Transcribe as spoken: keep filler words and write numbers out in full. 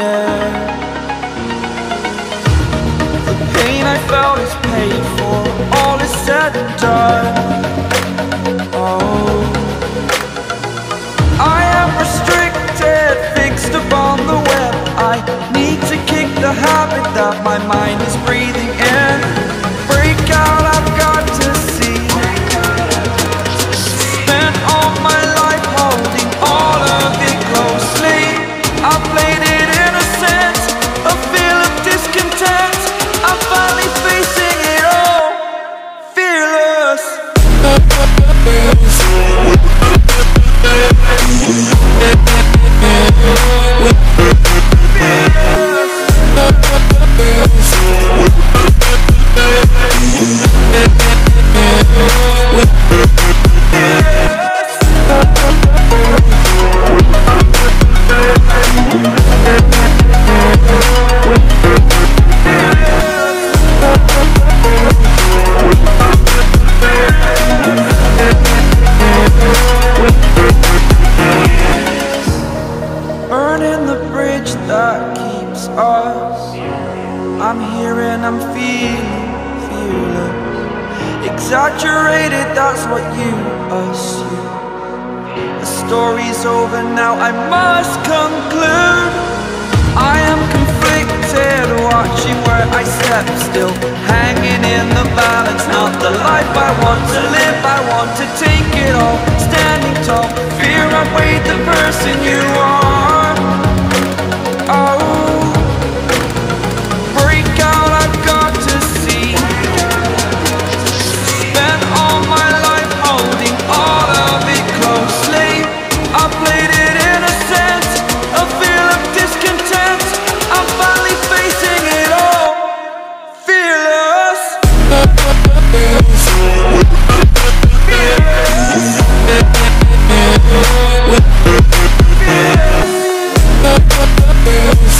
air. The pain I felt is paid for, all is said and done. Oh, I am restricted, fixed upon the web. I need to kick the habit that my mind is breathing in. Break out, I've got to see. Spent all my life holding all of it closely. I played it innocent, a feel of discontent. I'm finally facing it all, fearless. Burning the bridge that keeps us. I'm here and I'm feeling fearless. Exaggerated, that's what you assume. The story's over now, I must conclude. I am conflicted, watching where I step still, hanging in the balance. Not the life I want to live, I want to take it all. Standing tall, fear outweighed the person you are. Oh, break out, I've got to see. Spent all my life holding all of it closely. I played it innocent, a feel of discontent. I'm finally facing it all, fearless. Fearless. Fearless.